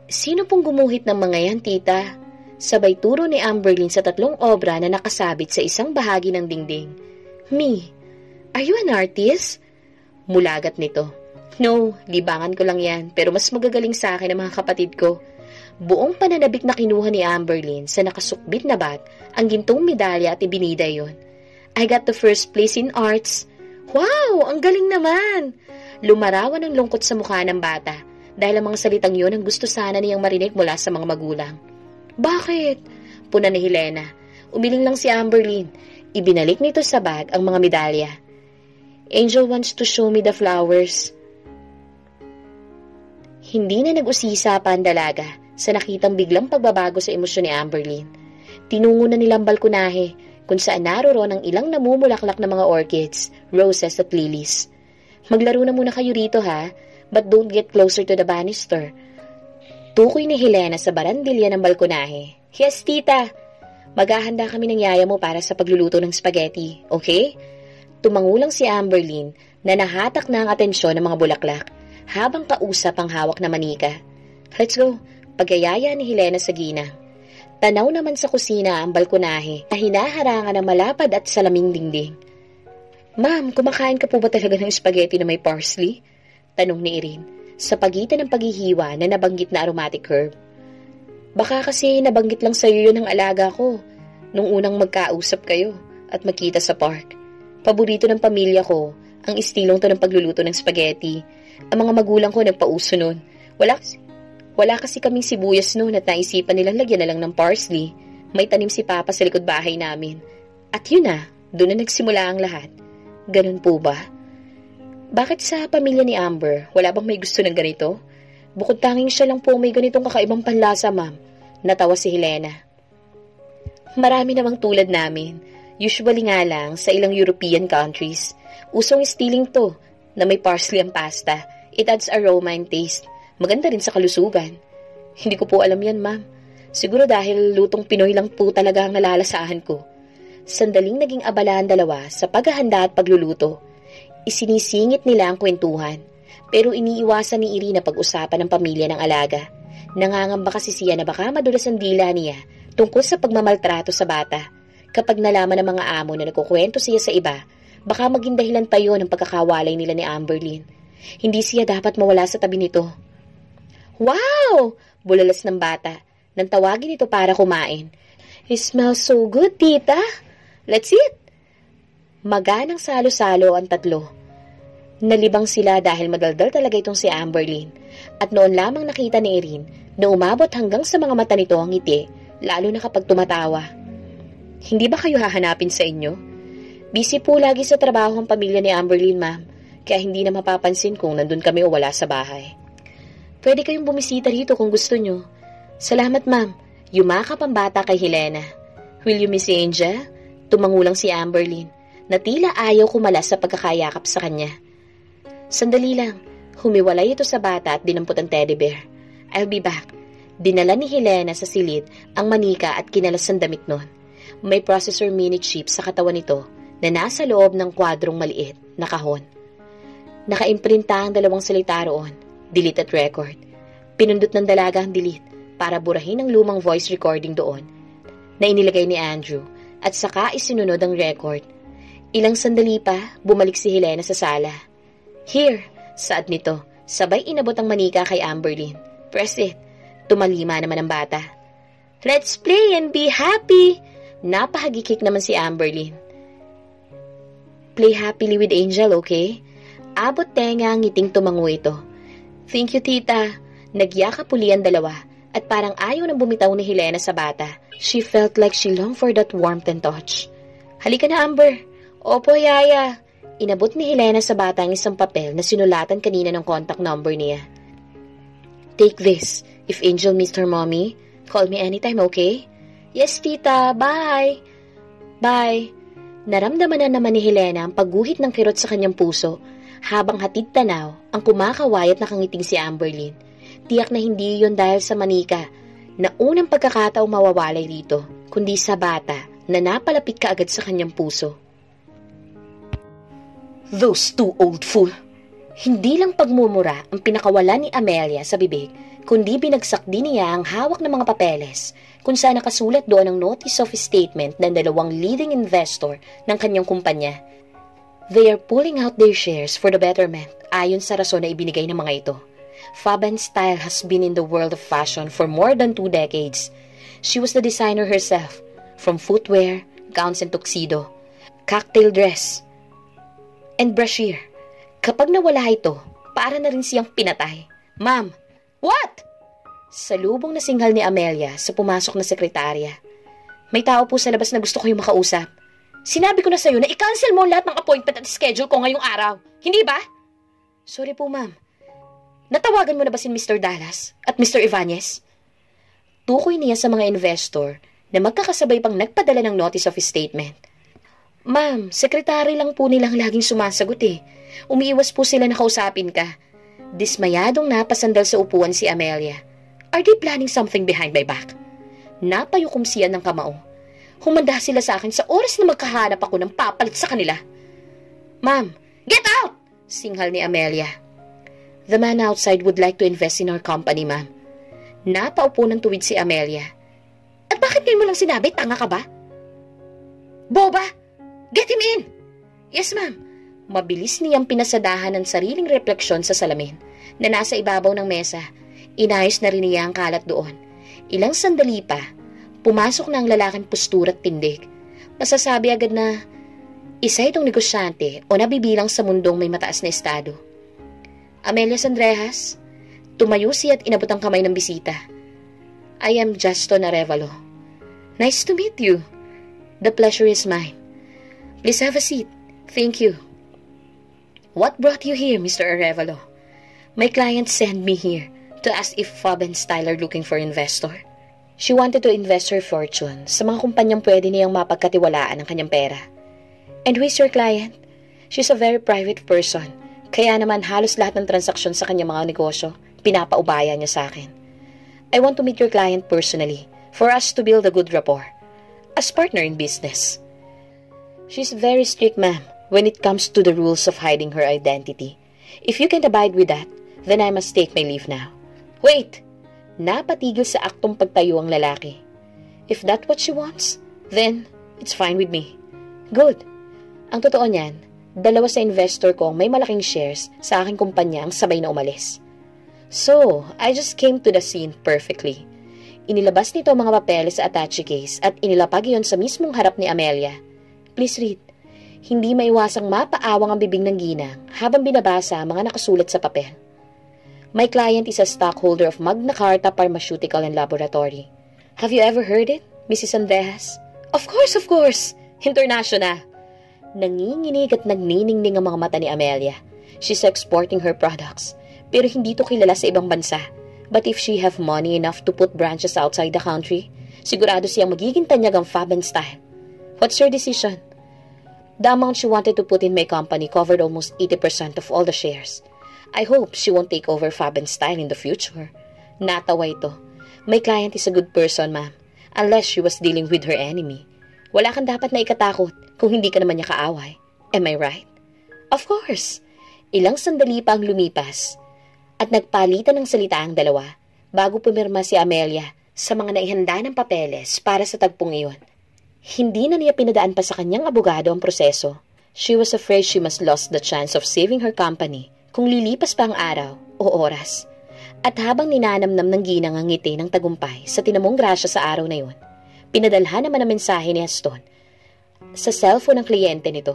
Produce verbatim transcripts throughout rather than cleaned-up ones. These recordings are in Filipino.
Sino pong gumuhit ng mga yan, tita? Sabay turo ni Amberlyn sa tatlong obra na nakasabit sa isang bahagi ng dingding. Me. Are you an artist? Mulagat nito. No, libangan ko lang yan, pero mas magagaling sa akin ang mga kapatid ko. Buong pananabik na kinuha ni Amberlyn sa nakasukbit na bat ang gintong medalya at ibinida yon. I got the first place in arts. Wow, ang galing naman! Lumarawan ang lungkot sa mukha ng bata dahil ang mga salitang yon ang gusto sana niyang marinig mula sa mga magulang. Bakit? Puna ni Helena. Umiling lang si Amberlyn. Ibinalik nito sa bag ang mga medalya. Angel wants to show me the flowers. Hindi na nag-usisa pa ang dalaga sa nakitang biglang pagbabago sa emosyon ni Amberlyn. Tinungo na nilang balkonahe kung saan naroon ang ilang namumulaklak na mga orchids, roses at lilies. Maglaro na muna kayo rito ha, but don't get closer to the banister. Tukoy ni Helena sa barandilya ng balkonahe. Yes, tita. Maghahanda kami ng yaya mo para sa pagluluto ng spaghetti, okay? Tumangulang si Amberlyn na nahatak na ang atensyon ng mga bulaklak habang kausap ang hawak na manika. Let's go. Pagayaya ni Helena sa ginang. Tanaw naman sa kusina ang balkonahe na hinaharangan ng malapad at salaming dingding. Ma'am, kumakain ka po ba talaga ng spaghetti na may parsley? Tanong ni Irene sa pagitan ng paghihiwa na nabanggit na aromatic herb. Baka kasi nabanggit lang sa'yo yun ng alaga ko nung unang magkausap kayo at magkita sa park. Paborito ng pamilya ko ang istilong to ng pagluluto ng spaghetti. Ang mga magulang ko nagpauso nun. Wala kasi Wala kasi kaming sibuyas noon at naisipan nilang lagyan na lang ng parsley. May tanim si Papa sa likod bahay namin. At yun na, doon na nagsimula ang lahat. Ganun po ba? Bakit sa pamilya ni Amber, wala bang may gusto ng ganito? Bukod tanging siya lang po may ganitong kakaibang panlasa, ma'am. Natawa si Helena. Marami namang tulad namin. Usually nga lang sa ilang European countries. Usong stealing to, na may parsley ang pasta. It adds aroma and taste. Maganda rin sa kalusugan. Hindi ko po alam yan, ma'am. Siguro dahil lutong Pinoy lang po talaga ang nalalasahan ko. Sandaling naging abala ang dalawa sa paghahanda at pagluluto. Isinisingit nila ang kwentuhan. Pero iniiwasan ni Irene na pag-usapan ng pamilya ng alaga. Nangangamba kasi siya na baka madulas ang dila niya tungkol sa pagmamaltrato sa bata. Kapag nalaman ng mga amo na nagkukwento siya sa iba, baka maging dahilan pa yun ang pagkakawalay nila ni Amberlyn. Hindi siya dapat mawala sa tabi nito. Wow! Bulalas ng bata. Nang tawagin ito para kumain. It smells so good, tita. Let's eat. Maganang salo-salo ang tatlo. Nalibang sila dahil madaldal talaga itong si Amberlyn. At noon lamang nakita ni Irene na umabot hanggang sa mga mata nito ang ngiti, lalo na kapag tumatawa. Hindi ba kayo hahanapin sa inyo? Busy po lagi sa trabaho ang pamilya ni Amberlyn, ma'am. Kaya hindi na mapapansin kung nandun kami o wala sa bahay. Pwede kayong bumisita rito kung gusto nyo. Salamat, ma'am. Yumakap ang bata kay Helena. Will you miss Angel? Tumangulang si Amberlyn, na tila ayaw kumalas sa pagkakayakap sa kanya. Sandali lang. Humiwalay ito sa bata at dinampot ang teddy bear. I'll be back. Dinala ni Helena sa silid ang manika at kinalas ang damit nun. May processor mini chip sa katawan nito na nasa loob ng kwadrong maliit na kahon. Nakaimprinta ang dalawang salita roon. Delete at record. Pinundot ng dalaga ang delete para burahin ang lumang voice recording doon na inilagay ni Andrew at saka isinunod ang record. Ilang sandali pa, bumalik si Helena sa sala. Here, saad nito, sabay inabot ang manika kay Amberlyn. Press it. Tumalima naman ang bata. Let's play and be happy! Napahagikik naman si Amberlyn. Play happily with Angel, okay? Abot tenga ang ngiting tumango ito. Thank you, tita. Nagyakap uli ang dalawa at parang ayaw nang bumitaw ni Helena sa bata. She felt like she longed for that warmth and touch. Halika na, Amber. Opo, yaya. Inabot ni Helena sa bata ang isang papel na sinulatan kanina ng contact number niya. Take this. If Angel missed her mommy, call me anytime, okay? Yes, tita. Bye. Bye. Naramdaman na naman ni Helena ang pagguhit ng kirot sa kanyang puso habang hatid tanaw ang kumakaway at nakangiting si Amberlyn. Tiyak na hindi yon dahil sa manika na unang pagkakataong mawawalay rito, kundi sa bata na napalapit kaagad sa kanyang puso. Those two old fool! Hindi lang pagmumura ang pinakawala ni Amelia sa bibig kundi binagsak din niya ang hawak ng mga papeles kung saan nakasulat doon ang notice of statement ng dalawang leading investor ng kanyang kumpanya. They are pulling out their shares for the betterment ayon sa rason na ibinigay ng mga ito. Faben Style has been in the world of fashion for more than two decades. She was the designer herself, from footwear, gowns and tuxedo, cocktail dress, and brashear. Kapag nawala ito, para na rin siyang pinatay. Ma'am, what? Salubong na singhal ni Amelia sa pumasok na sekretarya. May tao po sa labas na gusto ko yung makausap. Sinabi ko na sa'yo na i-cancel mo lahat ng appointment at schedule ko ngayong araw. Hindi ba? Sorry po, ma'am. Natawagan mo na ba si Mister Dallas at Mister Ibanez? Tukoy niya sa mga investor na magkakasabay pang nagpadala ng notice of statement. Ma'am, sekretary lang po nilang laging sumasagot eh. Umiiwas po sila na kausapin ka. Dismayadong napasandal sa upuan si Amelia. Are they planning something behind my back? Napayukom siya ng kamao. Humanda sila sa akin sa oras na magkahanap ako ng papalit sa kanila. Ma'am, get out! Singhal ni Amelia. The man outside would like to invest in our company, ma'am. Napaupo ng tuwid si Amelia. At bakit ngayon mo lang sinabi? Tanga ka ba? Boba! Get him in! Yes, ma'am. Mabilis niyang pinasadahan ng sariling refleksyon sa salamin na nasa ibabaw ng mesa. Inayos na rin niya ang kalat doon. Ilang sandali pa, pumasok na ang lalaking postura at tindig. Masasabi agad na isa itong negosyante o nabibilang sa mundong may mataas na estado. Amelia Sandrejas, tumayo siya at inabot ang kamay ng bisita. I am Juston Arevalo. Nice to meet you. The pleasure is mine. Please have a seat. Thank you. What brought you here, Mister Arevalo? My client sent me here to ask if Faben Style are looking for investor. She wanted to invest her fortune sa mga kumpanyang pwede niyang mapagkatiwalaan ang kanyang pera. And who is your client? She's a very private person, kaya naman halos lahat ng transaksyon sa kanyang mga negosyo, pinapaubaya niya sa akin. I want to meet your client personally for us to build a good rapport as partner in business. She's very strict, ma'am, when it comes to the rules of hiding her identity. If you can't abide with that, then I must take my leave now. Wait! Napatigil sa aktong pagtayo ang lalaki. If that's what she wants, then it's fine with me. Good. Ang totoo niyan, dalawa sa investor ko ang may malaking shares sa aking kumpanya ang sabay na umalis. So, I just came to the scene perfectly. Inilabas nito ang mga papeles sa attache case at inilapag iyon sa mismong harap ni Amelia. Please read. Hindi maiwasang mapaawang ang bibig ng ginang habang binabasa ang mga nakasulat sa papel. My client is a stockholder of Magna Carta Pharmaceutical and Laboratory. Have you ever heard it, Missus Andreas? Of course, of course! International! Nanginginig at nagniningning ang mga mata ni Amelia. She's exporting her products, pero hindi to kilala sa ibang bansa. But if she have money enough to put branches outside the country, sigurado siyang magiging tanyag ang Faben Style. What's your decision? The amount she wanted to put in my company covered almost eighty percent of all the shares. I hope she won't take over Faben Style in the future. Natawa ito. My client is a good person, ma'am, unless she was dealing with her enemy. Wala kang dapat na ikatakot kung hindi ka naman niya kaaway. Am I right? Of course. Ilang sandali pa ang lumipas at nagpalitan ng salita ang dalawa bago pumirma si Amelia sa mga naihanda ng papeles para sa tagpong iyon. Hindi na niya pinadaan pa sa kanyang abogado ang proseso. She was afraid she must lose the chance of saving her company kung lilipas pa ang araw o oras. At habang ninanamnam ng ginang ang ngiti ng tagumpay sa tinamong grasya sa araw na yun, pinadalhan naman ang mensahe ni Aston sa cellphone ng kliyente nito.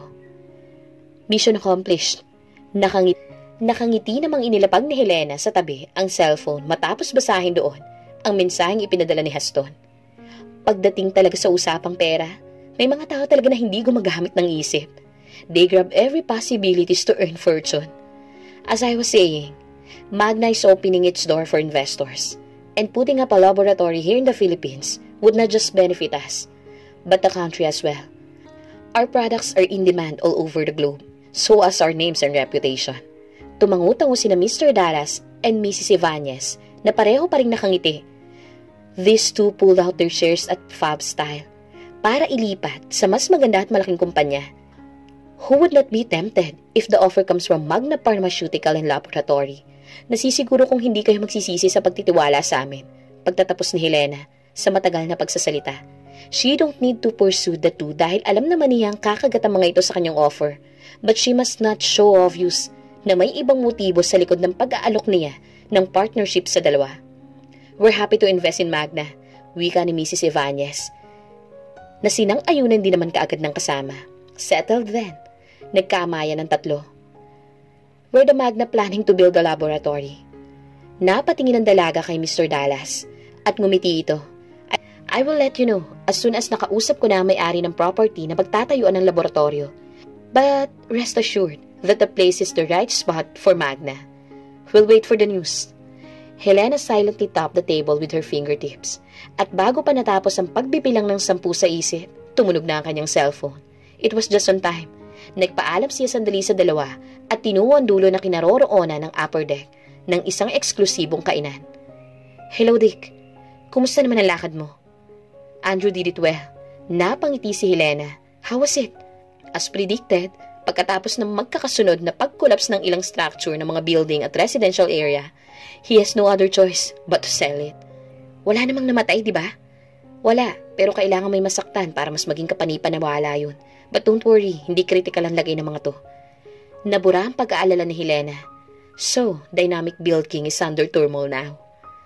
Mission accomplished. Nakangiti, nakangiti namang inilapag ni Helena sa tabi ang cellphone matapos basahin doon ang mensaheng ipinadala ni Aston. Pagdating talaga sa usapang pera, may mga tao talaga na hindi gumagamit ng isip. They grab every possibilities to earn fortune. As I was saying, Magna is opening its door for investors, and putting up a laboratory here in the Philippines would not just benefit us, but the country as well. Our products are in demand all over the globe, so as our names and reputation. Tumangutango sina Mister Dallas and Missus Ibanez na pareho pa ring nakangiti. These two pulled out their shares at Fab Style para ilipat sa mas maganda at malaking kumpanya. Who would not be tempted if the offer comes from Magna Pharmaceutical and Laboratory, Nasisiguro kung hindi kayo magsisisi sa pagtitiwala sa amin. Pagtatapos ni Helena sa matagal na pagsasalita. She don't need to pursue the two dahil alam naman niyang kakagat ang mga ito sa kanyang offer. But she must not show obvious na may ibang motibo sa likod ng pag-aalok niya ng partnership sa dalawa. We're happy to invest in Magna, wika ni Missus Ibanez, na sinang-ayunan din naman kaagad ng kasama. Settled then. Nagkamayan ng tatlo. We're the Magna planning to build a laboratory. Napatingin ang dalaga kay Mister Dallas at ngumiti ito. I, I will let you know as soon as nakausap ko na ang may-ari ng property na pagtatayuan ng laboratorio. But rest assured that the place is the right spot for Magna. We'll wait for the news. Helena silently tapped the table with her fingertips. At bago pa natapos ang pagbibilang ng sampu sa isip, tumunog na ang kanyang cellphone. It was just on time. Nagpaalam siya sandali sa dalawa at tinungo ang dulo na kinaroroonan ng upper deck ng isang eksklusibong kainan. Hello, Dick. Kumusta naman ang lakad mo? Andrew did it well. Napangiti si Helena. How was it? As predicted, pagkatapos ng magkakasunod na pag-collapse ng ilang structure ng mga building at residential area, he has no other choice but to sell it. Wala namang namatay, di ba? Wala, pero kailangan may masaktan para mas maging kapanipan na wala yun. But don't worry, hindi critical ang lagay ng mga to. Nabura ang pag-aalala ni Helena. So, Dynamic Build King is under turmoil now.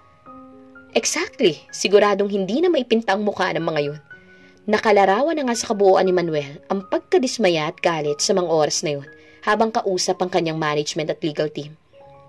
Exactly, siguradong hindi na maipintang mukha ng mga yun. Nakalarawan na nga sa kabuuan ni Manuel ang pagkadismaya at galit sa mga oras na yun habang kausap ang kanyang management at legal team.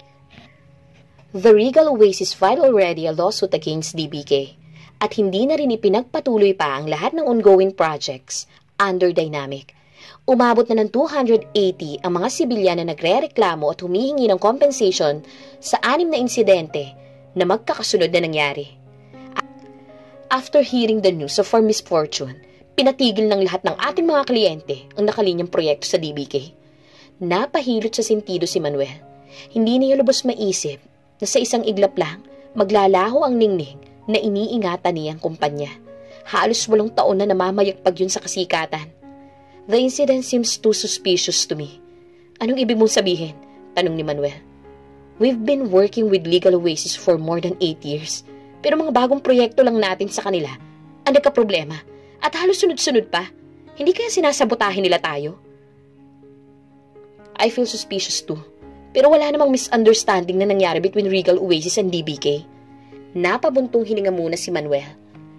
The Regal Oasis filed already a lawsuit against D B K at hindi na rin ipinagpatuloy pa ang lahat ng ongoing projects under Dynamic. Umabot na ng two hundred eighty ang mga sibilyan na nagre-reklamo at humihingi ng compensation sa anim na insidente na magkakasunod na nangyari. After hearing the news of our misfortune, pinatigil ng lahat ng ating mga kliyente ang nakalinyang proyekto sa D B K. Napahilot sa sentido si Manuel. Hindi niya lubos maisip na sa isang iglap lang, maglalaho ang ningning na iniingatan niyang kumpanya. Halos walong taon na namamayagpag yun sa kasikatan. The incident seems too suspicious to me. Anong ibig mong sabihin? Tanong ni Manuel. We've been working with Legal Oasis for more than eight years. Pero mga bagong proyekto lang natin sa kanila ang nagka-problema. At halos sunod-sunod pa. Hindi kaya sinasabotahin nila tayo? I feel suspicious too. Pero wala namang misunderstanding na nangyari between Regal Oasis and D B K. Napabuntong hininga muna si Manuel.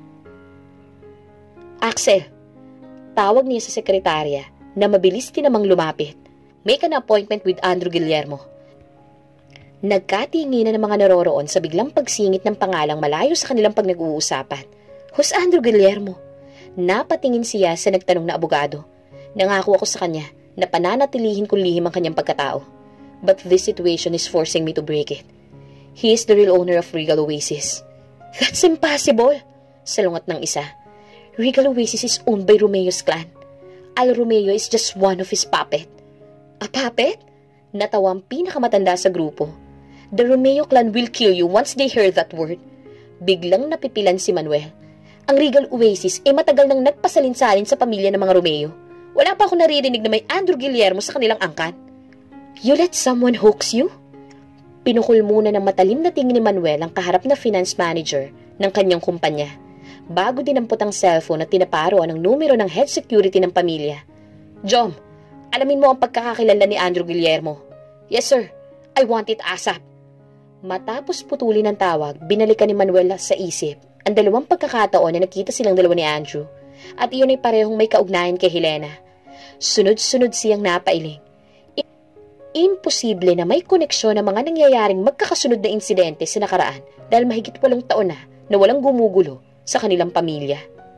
Axel, tawag niya sa sekretarya na mabilis din namang lumapit. Make an appointment with Andrew Guillermo. Nagkatinginan ng mga naroroon sa biglang pagsingit ng pangalang malayo sa kanilang pag nag-uusapan. Who's Andrew Guillermo? Napatingin siya sa nagtanong na abogado. Nangako ako sa kanya na pananatilihin kung lihim ang kanyang pagkatao. But this situation is forcing me to break it. He is the real owner of Regal Oasis. That's impossible! Salungat ng isa. Regal Oasis is owned by Romeo's clan. Al Romeo is just one of his puppet. A puppet? Natawa ang pinakamatanda sa grupo. The Romeo clan will kill you once they hear that word. Biglang napipilan si Manuel. Ang Regal Oasis ay matagal nang nagpasalinsalin sa pamilya ng mga Romeo. Wala pa ako naririnig na may Andrew Guillermo sa kanilang angkan. You let someone hoax you? Pinukul muna ng matalim na tingin ni Manuel ang kaharap na finance manager ng kanyang kumpanya. Bago dinampot ang cellphone at tinaparo ang numero ng head security ng pamilya. Jom, alamin mo ang pagkakakilala ni Andrew Guillermo. Yes sir, I want it ASAP. Matapos putulin ang tawag, binalikan ni Manuel sa isip ang dalawang pagkakataon na nakita silang dalawa ni Andrew. At iyon ay parehong may kaugnayan kay Helena. Sunod-sunod siyang napailing. Imposible na may koneksyon ang mga nangyayaring magkakasunod na insidente sa nakaraan dahil mahigit walong taon na na walang gumugulo sa kanilang pamilya.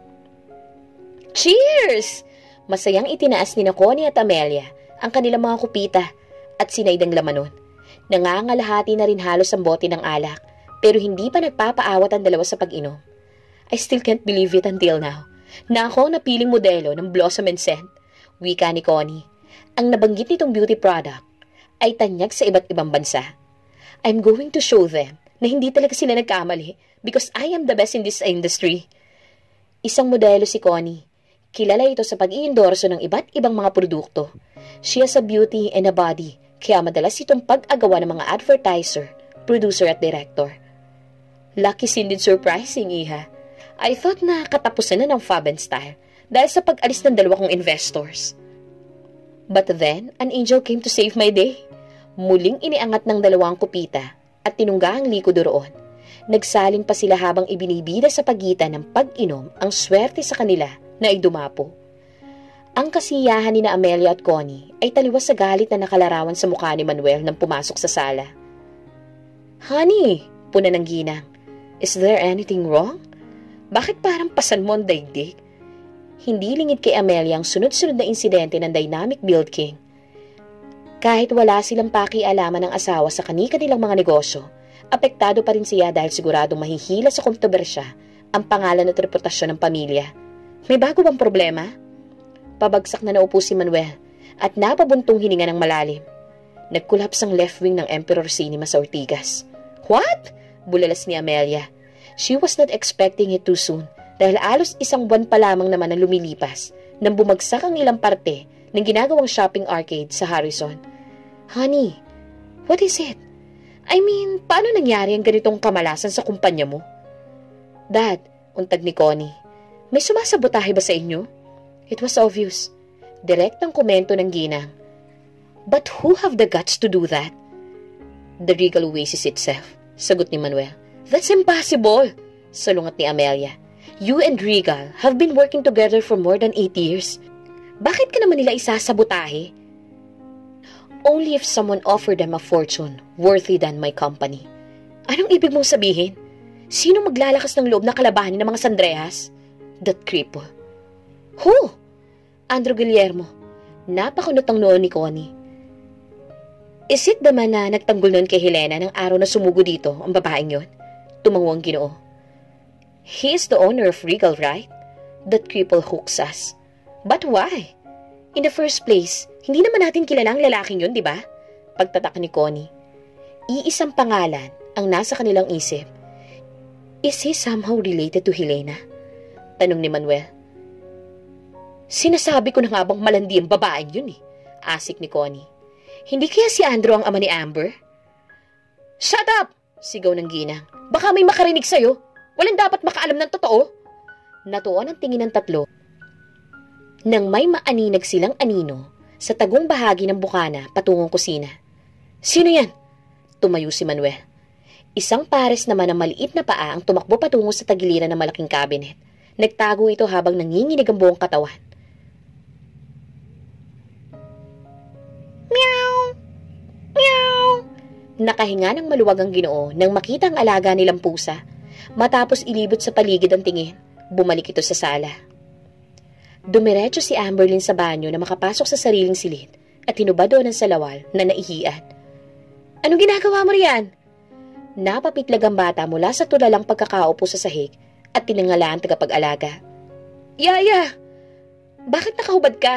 Cheers! Masayang itinaas ni Connie at Amelia ang kanilang mga kupita at sinaydang lamanon. Nangangalahati na rin halos ang bote ng alak pero hindi pa nagpapaawat ang dalawa sa pag-inom. I still can't believe it until now na ako ang napiling modelo ng Blossom and Scent, wika ni Connie. Ang nabanggit nitong beauty product ay tanyag sa iba't ibang bansa. I'm going to show them na hindi talaga sila nagkamali because I am the best in this industry. Isang modelo si Connie. Kilala ito sa pag-iendorso ng iba't ibang mga produkto. She has a beauty and a body Kaya madalas itong pag-agawa ng mga advertiser, producer at director. Lucky scene din surprising, iha. I thought na katapusan na ng Fab and Style dahil sa pag-alis ng dalawa kong investors. But then, an angel came to save my day. Muling iniangat ng dalawang kupita at tinungga ang liko doon. Nagsalin pa sila habang ibinibida sa pagitan ng pag-inom ang swerte sa kanila na ay dumapo. Ang kasiyahan ni na Amelia at Connie ay taliwas sa galit na nakalarawan sa mukha ni Manuel nang pumasok sa sala. Honey, puna ng ginang, is there anything wrong? Bakit parang pasan mo ang daigdig? Hindi lingid kay Amelia ang sunod-sunod na insidente ng Dynamic Build King. Kahit wala silang pakialaman ng asawa sa kani-kanilang mga negosyo, apektado pa rin siya dahil siguradong mahihila sa kontrobersya ang pangalan at reputasyon ng pamilya. May bago bang problema? Pabagsak na naupo si Manuel at napabuntong hininga ng malalim. Nagkulaps ang left wing ng Emperor Cinema sa Ortigas. What? Bulalas ni Amelia. She was not expecting it too soon dahil alos isang buwan pa lamang naman ang lumilipas nang bumagsak ang ilang parte ng ginagawang shopping arcade sa Harrison. Honey, what is it? I mean, paano nangyari ang ganitong kamalasan sa kumpanya mo? Dad, untag ni Connie, may sumasabotahe ba sa inyo? It was obvious. Direct ang komento ng ginang. But who have the guts to do that? The Regal Oasis itself, sagot ni Manuel. That's impossible, salungat ni Amelia. You and Regal have been working together for more than eight years. Bakit ka naman nila isasabotahe? Only if someone offered them a fortune worthy than my company. Anong ibig mong sabihin? Sino maglalakas ng loob na kalabanin ng mga Sandrehas? That cripple. Who? Andrew Guillermo. Napakunot ang noon ni Connie. Is it the man na nagtanggol noon kay Helena ng araw na sumugo dito, ang babaeng yon? Tumango ang Ginoo. He is the owner of Regal, right? That cripple hooks us. But why? In the first place, hindi naman natin kilala ang lalaking yun, di ba? Pagtatak ni Connie. Iisang pangalan ang nasa kanilang isip. Is he somehow related to Helena? Tanong ni Manuel. Sinasabi ko na nga bang malandi ang babaeng yun eh. Asik ni Connie. Hindi kaya si Andrew ang ama ni Amber? Shut up! Sigaw ng ginang. Baka may makarinig sa'yo. Walang dapat makaalam ng totoo. Natuon ang tingin ng tatlo. Nang may maaninag silang anino sa tagong bahagi ng bukana patungong kusina. Sino yan? Tumayo si Manuel. Isang pares naman ng maliit na paa ang tumakbo patungo sa tagiliran ng malaking cabinet. Nagtago ito habang nanginginig ang buong katawan. Meow! Meow! Nakahinga ng maluwag ang Ginoo nang makita ang alaga nilang pusa. Matapos ilibot sa paligid ang tingin, bumalik ito sa sala. Dumiretso si Amberlyn sa banyo na makapasok sa sariling silid at hinubad doon ang salawal na naihian. Anong ginagawa mo riyan? Napapitlag ang bata mula sa tulalang pagkakaupo sa sahig at tinangala ang tagapag-alaga. Yaya! Bakit nakahubad ka?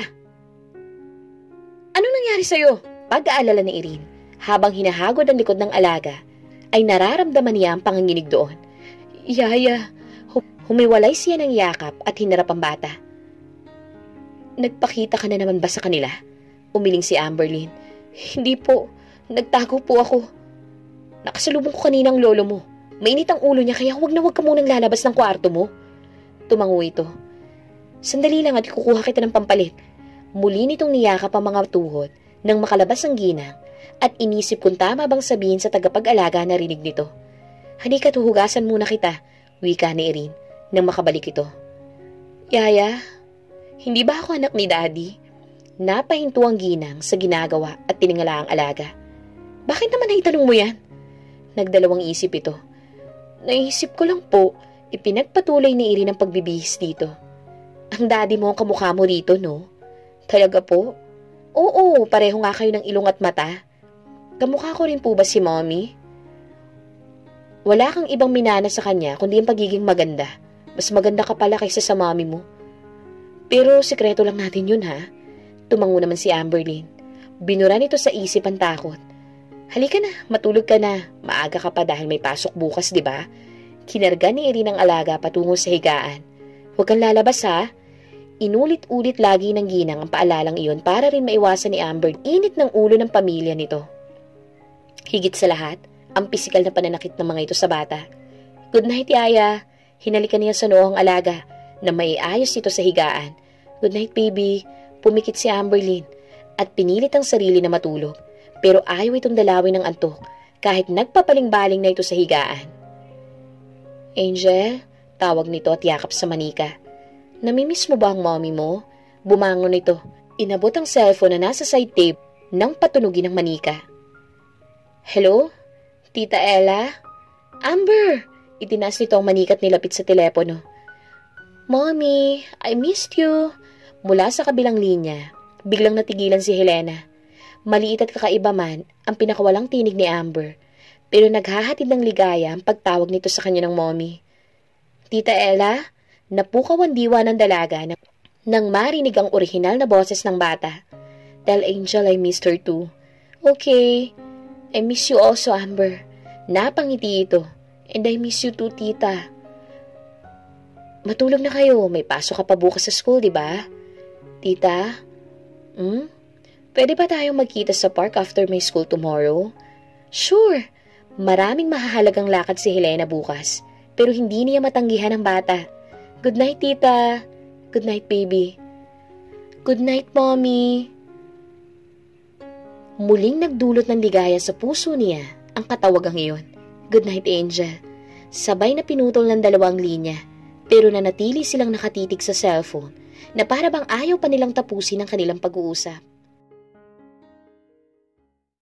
Anong nangyari sa'yo? Pag-aalala ni Irene, habang hinahagod ang likod ng alaga, ay nararamdaman niya ang panganginig doon. Yaya! Humiwalay siya ng yakap at hinarap ang bata. Nagpakita ka na naman ba sa kanila? Umiling si Amberlyn. Hindi po. Nagtago po ako. Nakasalubong ko kaninang lolo mo. Mainit ang ulo niya kaya huwag na huwag ka munang lalabas ng kwarto mo. Tumango ito. Sandali lang at kukuha kita ng pampalit. Muli nitong niyakap ang mga tuhod nang makalabas ang ginang at inisip kung tama bang sabihin sa tagapag-alaga na rinig nito. Halika tuhugasan muna kita, wika ni Irene nang makabalik ito. Yaya, hindi ba ako anak ni Daddy? Napahinto ang ginang sa ginagawa at tiningala ang alaga. Bakit naman naitanong mo yan? Nagdalawang isip ito. Naisip ko lang po, ipinagpatuloy ni Irene ang pagbibihis dito. Ang daddy mo ang kamukha mo rito, no? Talaga po? Oo, pareho nga kayo ng ilong at mata. Kamukha ko rin po ba si Mommy? Wala kang ibang minana sa kanya kundi ang pagiging maganda. Mas maganda ka pala kaysa sa Mommy mo. Pero sikreto lang natin yun, ha? Tumango naman si Amberlyn. Binura nito sa isip ang takot. Halika na, matulog ka na. Maaga ka pa dahil may pasok bukas, di ba? Kinarga ni Irene ang alaga patungo sa higaan. Huwag kang lalabas, ha? Inulit-ulit lagi ng ginang ang paalalang iyon para rin maiwasan ni Amber init ng ulo ng pamilya nito. Higit sa lahat, ang pisikal na pananakit ng mga ito sa bata. Good night, Yaya. Hinalikan niya sa noo ang alaga na maiayos ito sa higaan. Good night, baby. Pumikit si Amberlyn at pinilit ang sarili na matulog. Pero ayaw itong dalawin ng antok kahit nagpapaling-baling na ito sa higaan. Angel, tawag nito at yakap sa manika. Namimiss mo ba ang mommy mo? Bumangon ito. Inabot ang cellphone na nasa side table nang patunugin ng manika. Hello? Tita Ella? Amber! Itinaas nito ang manika at nilapit sa telepono. Mommy, I missed you. Mula sa kabilang linya, biglang natigilan si Helena. Maliit at kakaiba man ang pinakawalang tinig ni Amber, pero naghahatid ng ligaya ang pagtawag nito sa kanya ng mommy. Tita Ella? Napukaw ang diwa ng dalaga nang marinig ang orihinal na boses ng bata. Tell Angel I missed her too. Okay. I miss you also, Amber. Napangiti ito. And I miss you too, tita. Matulog na kayo. May pasok ka pa bukas sa school, di ba? Tita? Hmm? Pwede ba tayong magkita sa park after my school tomorrow? Sure. Maraming mahahalagang lakad si Helena bukas. Pero hindi niya matanggihan ang bata. Good night, tita. Good night, baby. Good night, mommy. Muling nagdulot ng ligaya sa puso niya ang katawagang iyon. Good night, Angel. Sabay na pinutol ng dalawang linya, pero nanatili silang nakatitig sa cellphone na para bang ayaw pa nilang tapusin ang kanilang pag-uusap.